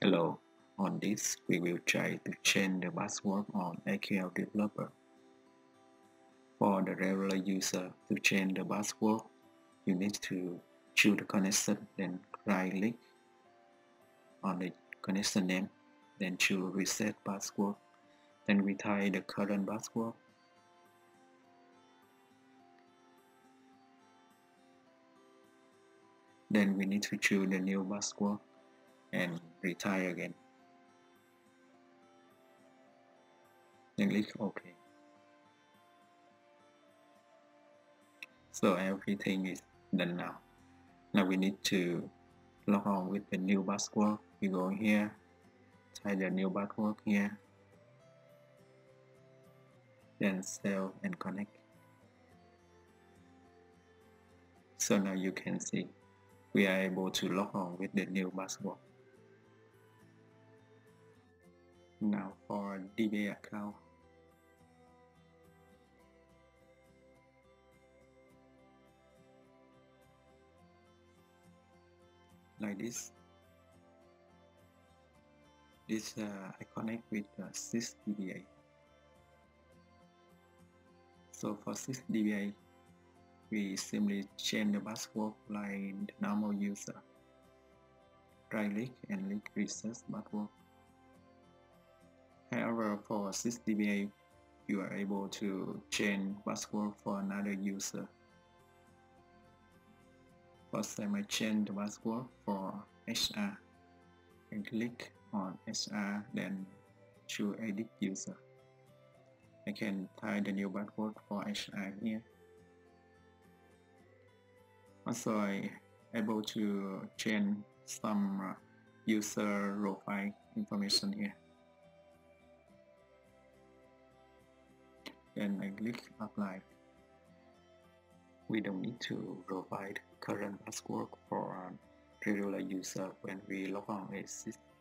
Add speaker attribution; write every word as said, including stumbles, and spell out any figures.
Speaker 1: Hello, on this we will try to change the password on S Q L Developer. For the regular user to change the password, you need to choose the connection, then right click on the connection name, then choose reset password, then we type the current password. Then we need to choose the new password and retry again. Then click OK. So everything is done now. Now we need to log on with the new password. We go here, type the new password here, then save and connect. So now you can see we are able to log on with the new password. Now for D B A account, like this. This uh, I connect with uh, sys D B A. So for sys D B A, we simply change the password like the normal user. Right click and click reset password. However, for sys D B A, you are able to change password for another user. First, I might change the password for H R and click on H R, then choose edit user. I can type the new password for H R here. Also, I able to change some uh, user profile information here. Then I click apply. We don't need to provide current password for a regular user when we log on a system.